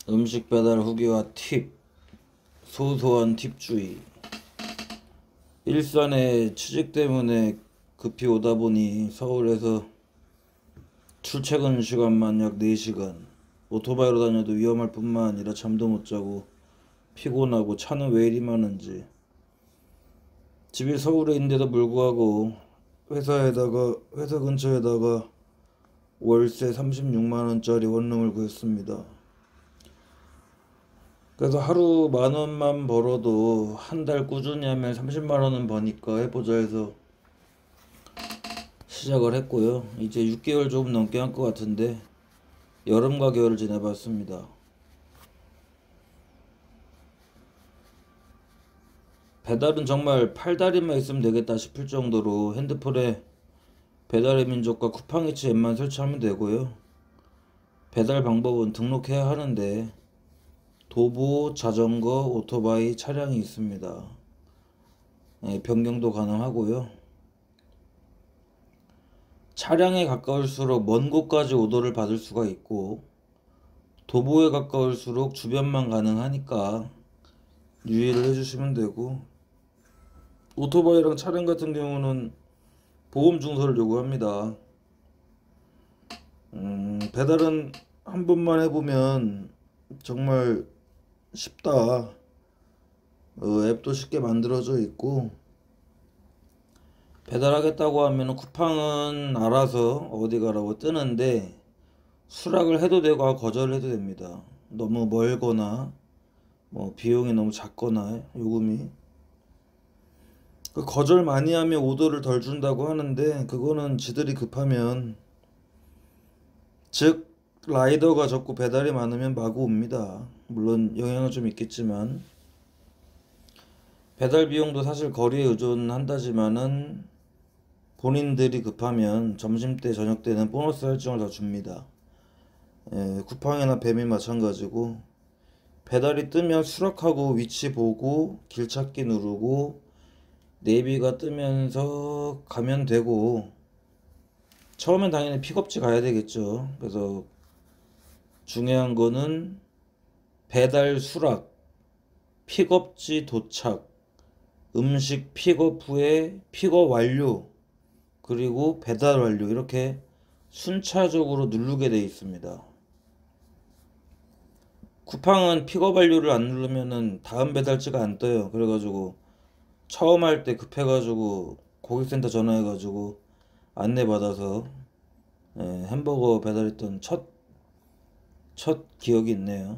음식 배달 후기와 팁, 소소한 팁주의. 일산에 취직 때문에 급히 오다 보니 서울에서 출퇴근 시간만 약 4시간. 오토바이로 다녀도 위험할 뿐만 아니라 잠도 못 자고 피곤하고 차는 왜 이리 많은지. 집이 서울에 있는데도 불구하고 회사 근처에다가 월세 36만 원짜리 원룸을 구했습니다. 그래서 하루 10,000원만 벌어도 한 달 꾸준히 하면 30만 원은 버니까 해보자 해서 시작을 했고요. 이제 6개월 조금 넘게 한 것 같은데 여름과 겨울을 지내봤습니다. 배달은 정말 팔다리만 있으면 되겠다 싶을 정도로 핸드폰에 배달의 민족과 쿠팡이츠 앱만 설치하면 되고요. 배달 방법은 등록해야 하는데 도보, 자전거, 오토바이, 차량이 있습니다. 변경도 가능하고요. 차량에 가까울수록 먼 곳까지 오더를 받을 수가 있고 도보에 가까울수록 주변만 가능하니까 유의를 해주시면 되고, 오토바이랑 차량 같은 경우는 보험 증서를 요구합니다. 배달은 한 번만 해보면 정말 쉽다. 앱도 쉽게 만들어져 있고, 배달하겠다고 하면 쿠팡은 알아서 어디 가라고 뜨는데 수락을 해도 되고 거절을 해도 됩니다. 너무 멀거나 뭐 비용이 너무 작거나 요금이, 거절 많이 하면 오더를 덜 준다고 하는데 그거는 지들이 급하면, 즉 라이더가 적고 배달이 많으면 마구 옵니다. 물론 영향은 좀 있겠지만 배달 비용도 사실 거리에 의존한다지만은 본인들이 급하면 점심때 저녁때는 보너스 할증을 더 줍니다. 쿠팡이나 뱀이 마찬가지고 배달이 뜨면 수락하고 위치 보고 길찾기 누르고 내비가 뜨면서 가면 되고, 처음엔 당연히 픽업지 가야 되겠죠. 그래서 중요한 거는 배달 수락, 픽업지 도착, 음식 픽업 후에 픽업 완료, 그리고 배달 완료, 이렇게 순차적으로 누르게 되어 있습니다. 쿠팡은 픽업 완료를 안 누르면은 다음 배달지가 안 떠요. 그래가지고 처음 할 때 급해가지고 고객센터 전화해가지고 안내받아서 햄버거 배달했던 첫 기억이 있네요.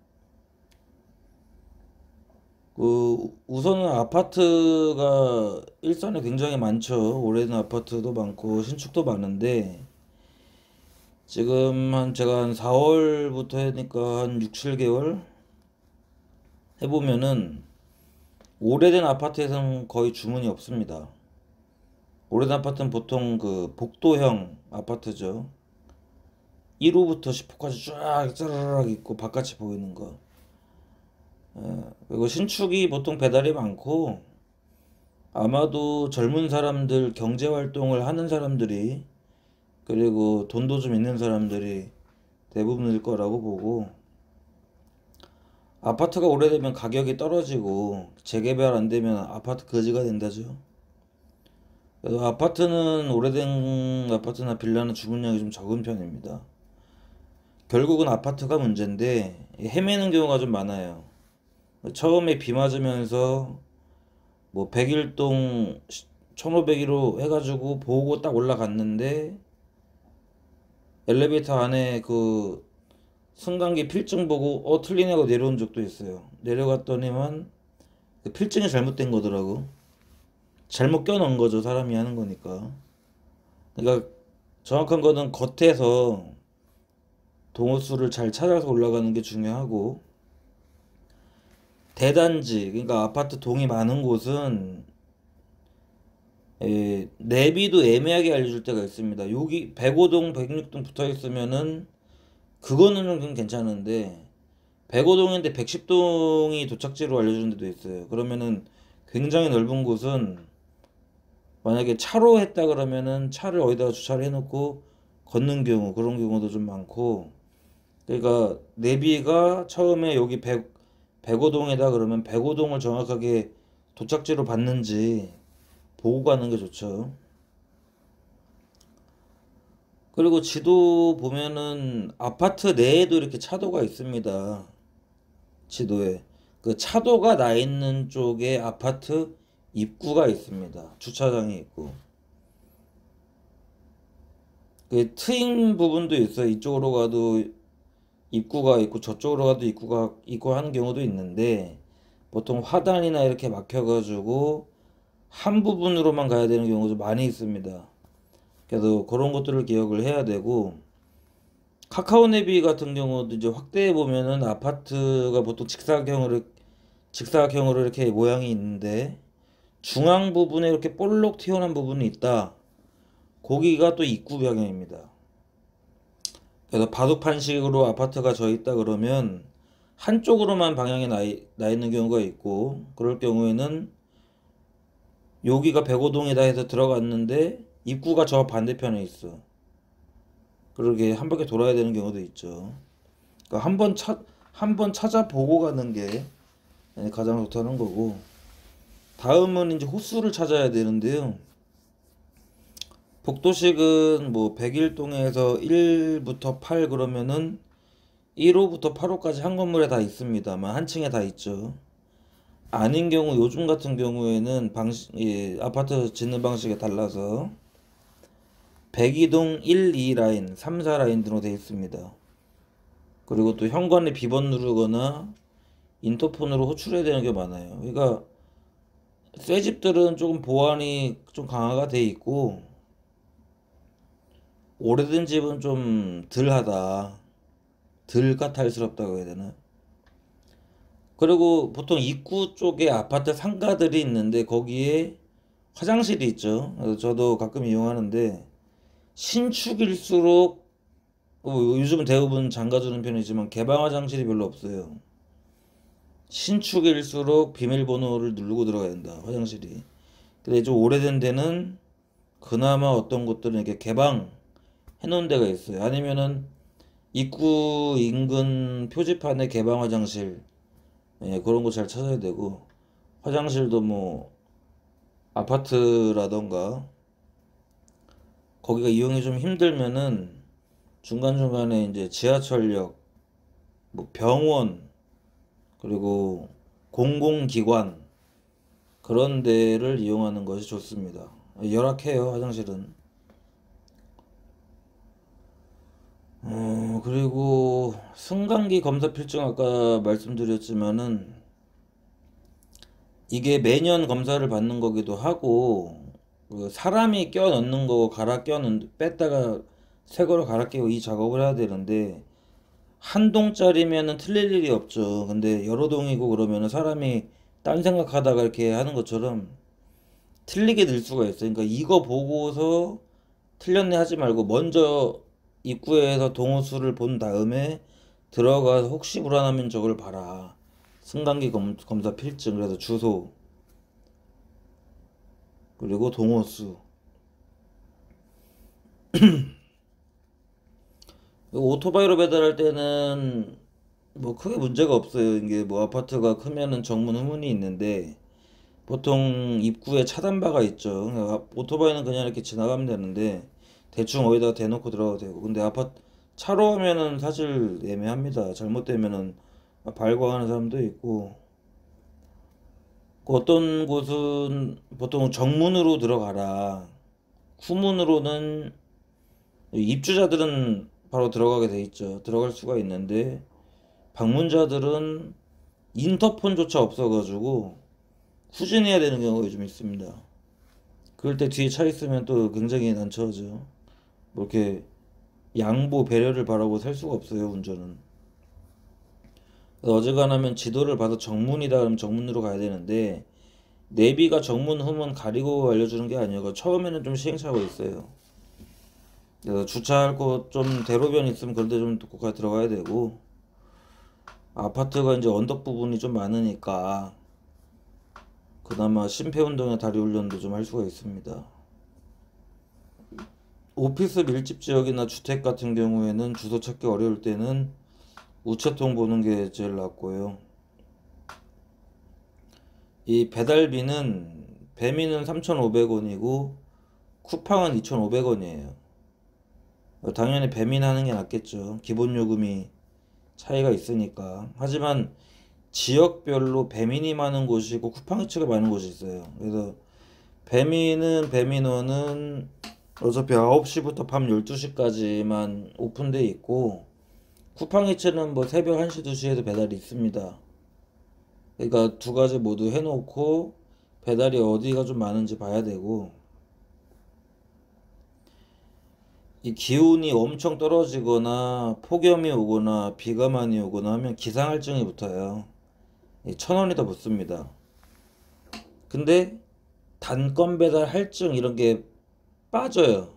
우선은 아파트가 일산에 굉장히 많죠. 오래된 아파트도 많고 신축도 많은데, 지금 제가 한 4월부터 하니까 한 6, 7개월 해보면은 오래된 아파트에서는 거의 주문이 없습니다. 오래된 아파트는 보통 그 복도형 아파트죠. 1호부터 10호까지 쫙 짜르르 있고 바깥이 보이는 거. 그리고 신축이 보통 배달이 많고, 아마도 젊은 사람들, 경제 활동을 하는 사람들이, 그리고 돈도 좀 있는 사람들이 대부분일 거라고 보고, 아파트가 오래되면 가격이 떨어지고 재개발 안 되면 아파트 거지가 된다죠. 그래서 아파트는, 오래된 아파트나 빌라는 주문량이 좀 적은 편입니다. 결국은 아파트가 문제인데 헤매는 경우가 좀 많아요. 처음에 비 맞으면서 뭐 101동 1501호 해가지고 보고 딱 올라갔는데 엘리베이터 안에 그 승강기 필증 보고 틀리네 하고 내려온 적도 있어요. 내려갔더니만 그 필증이 잘못된 거더라고. 잘못 껴놓은 거죠. 사람이 하는 거니까. 그러니까 정확한 거는 겉에서 동호수를 잘 찾아서 올라가는 게 중요하고, 대단지, 그러니까 아파트 동이 많은 곳은 내비도 애매하게 알려줄 때가 있습니다. 여기 105동, 106동 붙어 있으면은 그거는 좀 괜찮은데 105동인데 110동이 도착지로 알려주는 데도 있어요. 그러면은 굉장히 넓은 곳은, 만약에 차로 했다 그러면은 차를 어디다가 주차를 해놓고 걷는 경우, 그런 경우도 좀 많고, 그러니까 내비가 처음에 여기 105동이다 그러면 105동을 정확하게 도착지로 봤는지 보고 가는 게 좋죠. 그리고 지도 보면은 아파트 내에도 이렇게 차도가 있습니다. 지도에. 그 차도가 나 있는 쪽에 아파트 입구가 있습니다. 주차장이 있고. 그 트인 부분도 있어요. 이쪽으로 가도 입구가 있고 저쪽으로 가도 입구가 있고 하는 경우도 있는데 보통 화단이나 이렇게 막혀가지고 한 부분으로만 가야 되는 경우도 많이 있습니다. 그래서 그런 것들을 기억을 해야 되고 카카오 내비 같은 경우도 이제 확대해 보면은 아파트가 보통 직사각형으로 이렇게 모양이 있는데 중앙 부분에 이렇게 볼록 튀어나온 부분이 있다. 거기가 또 입구 방향입니다. 그래서 바둑판식으로 아파트가 져 있다 그러면 한쪽으로만 방향이 나 있는 경우가 있고 그럴 경우에는 여기가 105동이다 해서 들어갔는데 입구가 저 반대편에 있어. 그러게 한 바퀴 돌아야 되는 경우도 있죠. 그러니까 한번 찾아보고 가는 게 가장 좋다는 거고 다음은 이제 호수를 찾아야 되는데요. 복도식은 뭐 101동에서 1부터 8 그러면은 1호부터 8호까지 한 건물에 다 있습니다만 한 층에 다 있죠. 아닌 경우 요즘 같은 경우에는 아파트 짓는 방식에 달라서 102동 1, 2 라인, 3, 4 라인 등으로 되어 있습니다. 그리고 또 현관에 비번 누르거나 인터폰으로 호출해야 되는 게 많아요. 그러니까 새 집들은 조금 보안이 좀 강화가 돼 있고 오래된 집은 좀 덜 까탈스럽다고 해야 되나? 그리고 보통 입구 쪽에 아파트 상가들이 있는데 거기에 화장실이 있죠. 그래서 저도 가끔 이용하는데 신축일수록 요즘은 대부분 장가주는 편이지만 개방 화장실이 별로 없어요. 신축일수록 비밀번호를 누르고 들어가야 된다. 화장실이. 근데 좀 오래된 데는 그나마 어떤 곳들은 이렇게 개방 해놓은 데가 있어요. 아니면은 입구 인근 표지판에 개방 화장실 그런 거 잘 찾아야 되고 화장실도 뭐 아파트라던가 거기가 이용이 좀 힘들면은 중간중간에 이제 지하철역, 뭐 병원, 그리고 공공기관 그런 데를 이용하는 것이 좋습니다. 열악해요, 화장실은. 그리고 승강기 검사 필증 아까 말씀드렸지만은 이게 매년 검사를 받는 거기도 하고 그 사람이 껴 넣는 거 뺐다가 새 거로 갈아 끼고 이 작업을 해야 되는데 한 동짜리면은 틀릴 일이 없죠. 근데 여러 동이고 그러면은 사람이 딴 생각하다가 이렇게 하는 것처럼 틀리게 될 수가 있어요. 그러니까 이거 보고서 틀렸네 하지 말고 먼저 입구에서 동호수를 본 다음에 들어가서 혹시 불안하면 저걸 봐라. 승강기 검사 필증 그래서 주소 그리고 동호수 오토바이로 배달할 때는 뭐 크게 문제가 없어요. 이게 뭐 아파트가 크면은 정문 후문이 있는데 보통 입구에 차단바가 있죠. 그러니까 오토바이는 그냥 이렇게 지나가면 되는데 대충 어디다가 대놓고 들어가도 되고 근데 아파트 차로 하면은 사실 애매합니다. 잘못되면은 발광하는 사람도 있고 그 어떤 곳은 보통 정문으로 들어가라. 후문으로는 입주자들은 바로 들어가게 돼 있죠. 들어갈 수가 있는데 방문자들은 인터폰조차 없어가지고 후진해야 되는 경우가 좀 있습니다. 그럴 때 뒤에 차 있으면 또 굉장히 난처하죠. 뭐 이렇게 양보 배려를 바라고 살 수가 없어요, 운전은. 어지간하면 지도를 봐서 정문이다 그러면 정문으로 가야 되는데 내비가 정문 후문 가리고 알려주는 게 아니고 처음에는 좀 시행착오가 있어요. 그래서 주차할 곳 좀 대로변 있으면 그런 데 좀 거기 들어가야 되고 아파트가 이제 언덕 부분이 좀 많으니까 그나마 심폐운동에 다리 훈련도 좀 할 수가 있습니다. 오피스 밀집 지역이나 주택 같은 경우에는 주소 찾기 어려울 때는 우체통 보는 게 제일 낫고요. 이 배달비는 배민은 3,500원이고 쿠팡은 2,500원이에요. 당연히 배민하는 게 낫겠죠. 기본 요금이 차이가 있으니까. 하지만 지역별로 배민이 많은 곳이고 쿠팡이츠가 많은 곳이 있어요. 그래서 배민원은 어차피 9시부터 밤 12시까지만 오픈돼 있고 쿠팡이츠는 뭐 새벽 1시, 2시에도 배달이 있습니다. 그러니까 두 가지 모두 해놓고 배달이 어디가 좀 많은지 봐야 되고, 이 기온이 엄청 떨어지거나 폭염이 오거나 비가 많이 오거나 하면 기상할증이 붙어요. 1,000원이 더 붙습니다. 근데 단건 배달 할증 이런 게 빠져요.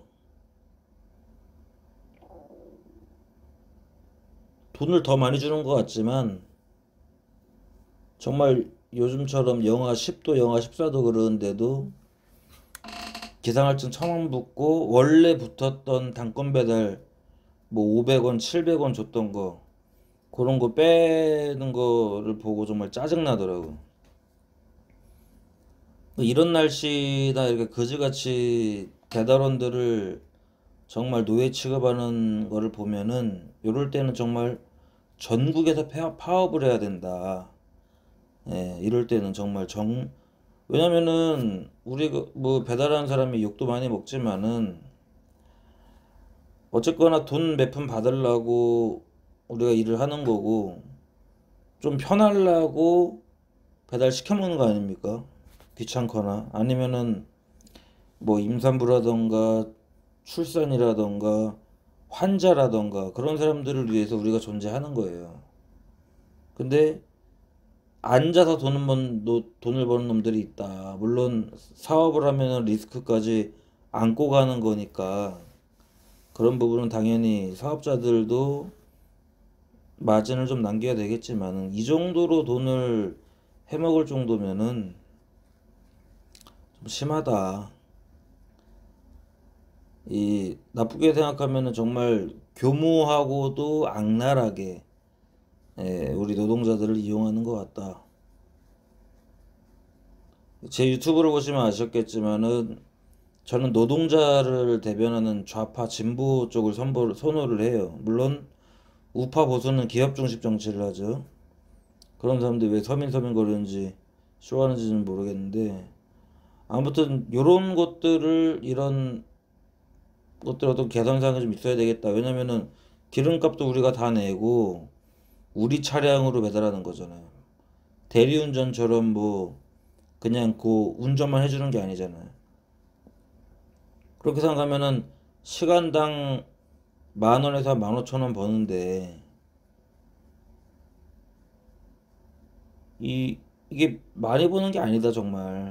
돈을 더 많이 주는 것 같지만 정말 요즘처럼 영하 10도, 영하 14도 그러는데도 기상할증 1,000원 붙고 원래 붙었던 단건 배달 뭐 500원, 700원 줬던 거 그런 거 빼는 거를 보고 정말 짜증 나더라고. 이런 날씨나 이렇게 그지같이 배달원들을 정말 노예 취급하는 거를 보면은 이럴 때는 정말 전국에서 파업을 해야 된다. 예, 이럴 때는 정말 왜냐면은 우리 뭐 배달하는 사람이 욕도 많이 먹지만은 어쨌거나 돈 몇 푼 받으려고 우리가 일을 하는 거고 좀 편하려고 배달 시켜 먹는 거 아닙니까? 귀찮거나 아니면은 뭐 임산부라던가 출산이라던가 환자라던가 그런 사람들을 위해서 우리가 존재하는 거예요. 근데 앉아서 돈을 버는 놈들이 있다. 물론 사업을 하면 리스크까지 안고 가는 거니까 그런 부분은 당연히 사업자들도 마진을 좀 남겨야 되겠지만 이 정도로 돈을 해먹을 정도면은 좀 심하다. 이 나쁘게 생각하면은 정말 교모하고도 악랄하게 우리 노동자들을 이용하는 것 같다. 제 유튜브를 보시면 아셨겠지만은 저는 노동자를 대변하는 좌파 진보 쪽을 선호를 해요. 물론 우파 보수는 기업 중심 정치를 하죠. 그런 사람들이 왜 서민서민 거리는지 쇼하는지는 모르겠는데 아무튼 이런 것들 어떤 개선사항이 좀 있어야 되겠다. 왜냐면은 기름값도 우리가 다 내고 우리 차량으로 배달하는 거잖아요. 대리운전처럼 뭐 그냥 그 운전만 해주는 게 아니잖아요. 그렇게 생각하면은 시간당 10,000원에서 15,000원 버는데 이게 많이 버는 게 아니다 정말.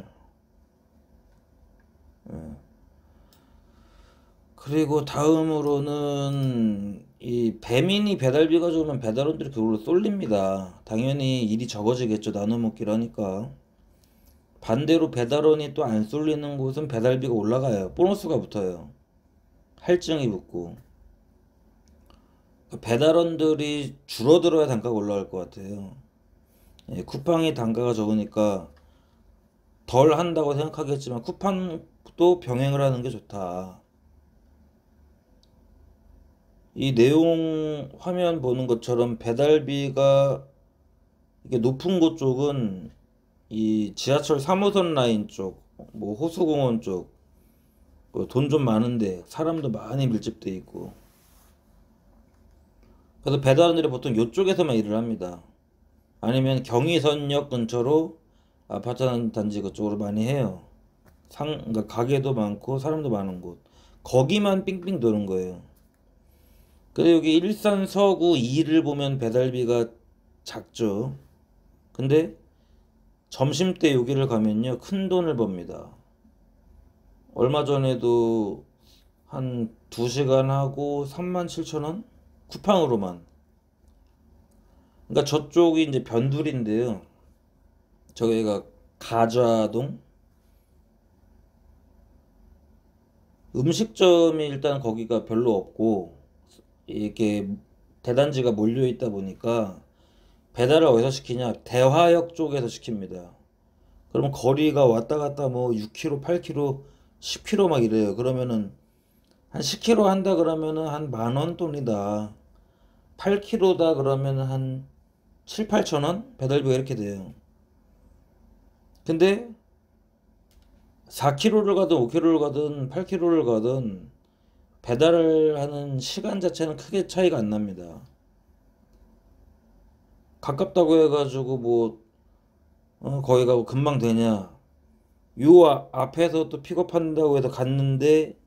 그리고 다음으로는 이 배민이 배달비가 좋으면 배달원들이 그걸로 쏠립니다. 당연히 일이 적어지겠죠. 나눠 먹기를 하니까. 반대로 배달원이 또 안 쏠리는 곳은 배달비가 올라가요. 보너스가 붙어요. 할증이 붙고. 그러니까 배달원들이 줄어들어야 단가가 올라갈 것 같아요. 예, 쿠팡이 단가가 적으니까 덜 한다고 생각하겠지만 쿠팡도 병행을 하는 게 좋다. 이 내용 화면 보는 것처럼 배달비가 이게 높은 곳 쪽은 이 지하철 3호선 라인 쪽, 뭐 호수공원 쪽, 돈 좀 많은데 사람도 많이 밀집돼 있고. 그래서 배달원들이 보통 이쪽에서만 일을 합니다. 아니면 경의선역 근처로 아파트 단지 그쪽으로 많이 해요. 그러니까 가게도 많고 사람도 많은 곳. 거기만 삥삥 도는 거예요. 근데 여기 일산 서구 2를 보면 배달비가 작죠. 근데 점심때 여기를 가면요 큰 돈을 법니다. 얼마 전에도 한 2시간 하고 37,000원? 쿠팡으로만. 그러니까 저쪽이 이제 변두리인데요. 저기가 가좌동 음식점이 일단 거기가 별로 없고 이렇게 대단지가 몰려 있다 보니까 배달을 어디서 시키냐? 대화역 쪽에서 시킵니다. 그러면 거리가 왔다 갔다 뭐 6km, 8km, 10km 막 이래요. 그러면은 한 10km 한다 그러면은 한 10,000원 돈이다. 8km다 그러면은 한 7, 8천 원? 배달비가 이렇게 돼요. 근데 4km를 가든 5km를 가든 8km를 가든 배달을 하는 시간 자체는 크게 차이가 안 납니다. 가깝다고 해가지고 뭐 거기 가고 금방 되냐? 요 앞에서 또 픽업한다고 해서 갔는데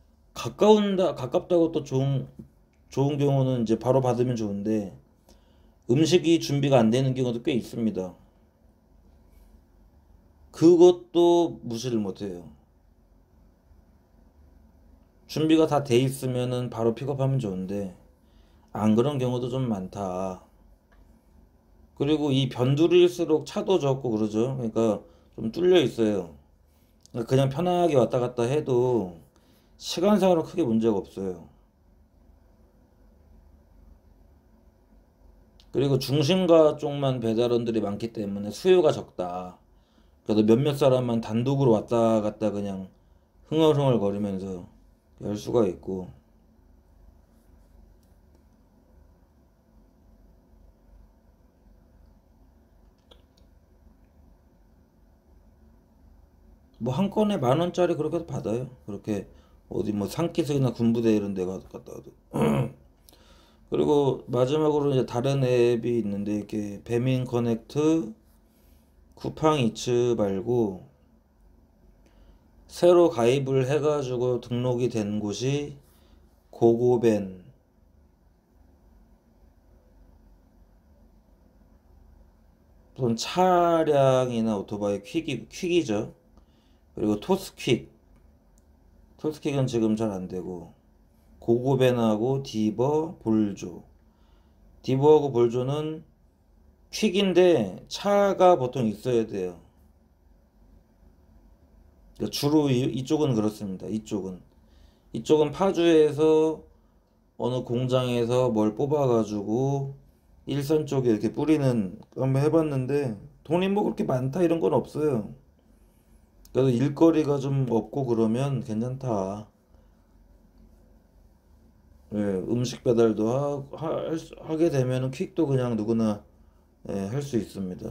가깝다고 또 좋은 경우는 이제 바로 받으면 좋은데 음식이 준비가 안 되는 경우도 꽤 있습니다. 그것도 무시를 못해요. 준비가 다 돼 있으면은 바로 픽업하면 좋은데 안 그런 경우도 좀 많다. 그리고 이 변두리일수록 차도 적고 그러죠. 그러니까 좀 뚫려 있어요. 그러니까 그냥 편하게 왔다 갔다 해도 시간상으로 크게 문제가 없어요. 그리고 중심가 쪽만 배달원들이 많기 때문에 수요가 적다. 그래도 몇몇 사람만 단독으로 왔다 갔다 그냥 흥얼흥얼 거리면서 할 수가 있고. 뭐 한 건에 10,000원짜리 그렇게 받아요. 그렇게 어디 뭐 상기석이나 군부대 이런 데 갔다 와도. 그리고 마지막으로 이제 다른 앱이 있는데 이렇게 배민 커넥트 쿠팡이츠 말고 새로 가입을 해가지고 등록이 된 곳이 고고벤, 또는 차량이나 오토바이 퀵이죠. 그리고 토스퀵은 지금 잘 안 되고, 고고벤하고 디버, 볼조. 디버하고 볼조는 퀵인데 차가 보통 있어야 돼요. 그러니까 주로 이쪽은 그렇습니다. 이쪽은 파주에서 어느 공장에서 뭘 뽑아가지고 일선 쪽에 이렇게 뿌리는 거 한번 해봤는데 돈이 뭐 그렇게 많다 이런 건 없어요. 그래도 일거리가 좀 없고 그러면 괜찮다. 예, 음식 배달도 하게 되면은 퀵도 그냥 누구나 할 수 있습니다.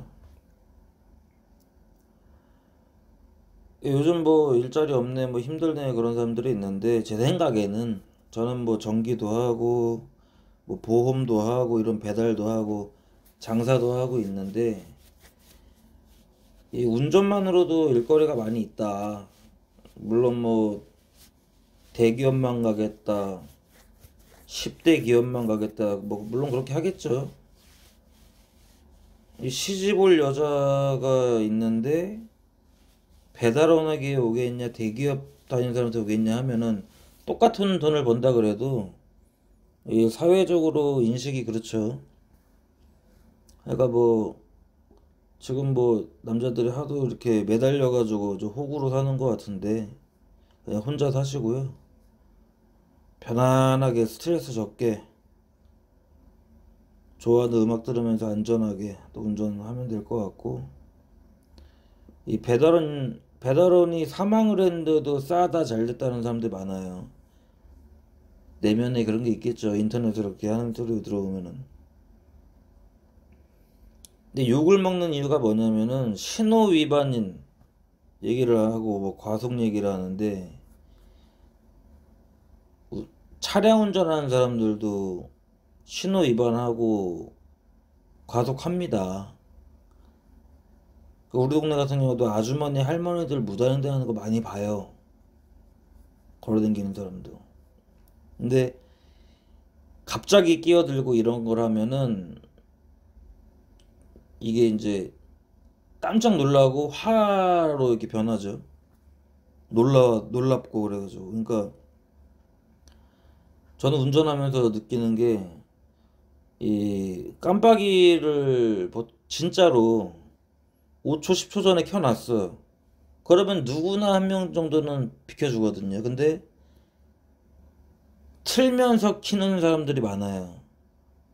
예, 요즘 뭐 일자리 없네, 뭐 힘들네 그런 사람들이 있는데 제 생각에는 저는 뭐 전기도 하고 뭐 보험도 하고 이런 배달도 하고 장사도 하고 있는데 이 운전만으로도 일거리가 많이 있다. 물론 뭐 대기업만 가겠다, 10대 기업만 가겠다, 뭐 물론 그렇게 하겠죠. 이 시집 올 여자가 있는데 배달원에게 오겠냐 대기업 다니는 사람한테 오겠냐 하면은 똑같은 돈을 번다 그래도 이 사회적으로 인식이 그렇죠. 그러니까 뭐 지금 뭐 남자들이 하도 이렇게 매달려 가지고 좀 호구로 사는 것 같은데 그냥 혼자 사시고요. 편안하게 스트레스 적게 좋아하는 음악 들으면서 안전하게 또 운전하면 될 것 같고, 이 배달원이 사망을 했는데도 싸다 잘 됐다는 사람들이 많아요. 내면에 그런 게 있겠죠. 인터넷으로 이렇게 하는 소리 들어오면은. 근데 욕을 먹는 이유가 뭐냐면은 신호 위반인 얘기를 하고 뭐 과속 얘기를 하는데 차량 운전하는 사람들도 신호 위반하고 과속합니다. 우리 동네 같은 경우도 아주머니 할머니들 무단횡단 하는 거 많이 봐요. 걸어다니는 사람도. 근데 갑자기 끼어들고 이런 걸 하면은 이게 이제 깜짝 놀라고 화로 이렇게 변하죠. 놀랍고 그래가지고. 그러니까 저는 운전하면서 느끼는 게 이 깜빡이를 진짜로 5초 10초 전에 켜놨어. 그러면 누구나 한 명 정도는 비켜주거든요. 근데 틀면서 키는 사람들이 많아요.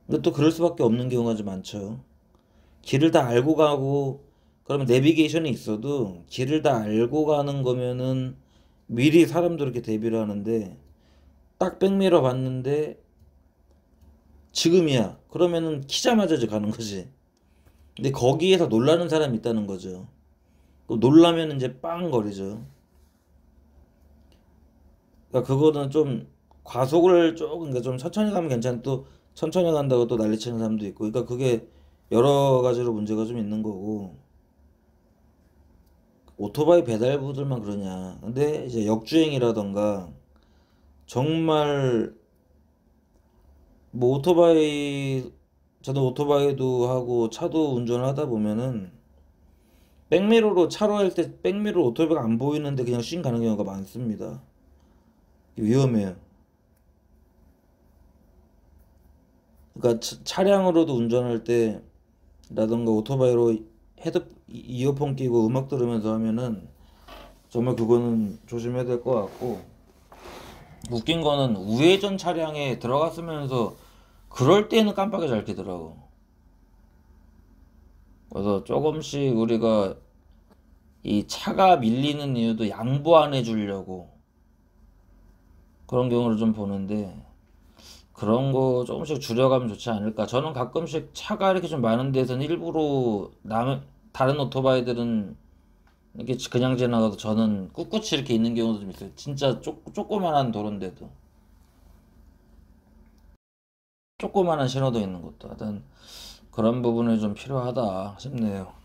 근데 또 그럴 수밖에 없는 경우가 좀 많죠. 길을 다 알고 가고 그러면 내비게이션이 있어도 길을 다 알고 가는 거면은 미리 사람도 이렇게 대비를 하는데 딱 백미러 봤는데 지금이야. 그러면은 키자마자 이제 가는 거지. 근데 거기에서 놀라는 사람이 있다는 거죠. 놀라면 이제 빵 거리죠. 그러니까 그거는 좀 과속을 조금 그러니까 좀 천천히 가면 괜찮 또 천천히 간다고 또 난리치는 사람도 있고 그러니까 그게 여러 가지로 문제가 좀 있는 거고 오토바이 배달부들만 그러냐. 근데 이제 역주행이라던가 정말 뭐 오토바이 저도 오토바이도 하고 차도 운전을 하다 보면은 백미러로 차로 할 때 백미러 오토바이가 안 보이는데 그냥 쉥 가는 경우가 많습니다. 위험해요. 그러니까 차량으로도 운전할 때라던가 오토바이로 이어폰 끼고 음악 들으면서 하면은 정말 그거는 조심해야 될 것 같고 웃긴 거는 우회전 차량에 들어갔으면서 그럴 때는 깜빡이 잘 켜더라고. 그래서 조금씩 우리가 이 차가 밀리는 이유도 양보 안 해주려고 그런 경우를 좀 보는데 그런 거 조금씩 줄여가면 좋지 않을까. 저는 가끔씩 차가 이렇게 좀 많은 데서는 일부러 다른 오토바이들은 이렇게 그냥 지나가도 저는 꿋꿋이 이렇게 있는 경우도 좀 있어요. 진짜 조그만한 도로인데도. 조그만한 신호도 있는 것도. 하여튼 그런 부분이 좀 필요하다 싶네요.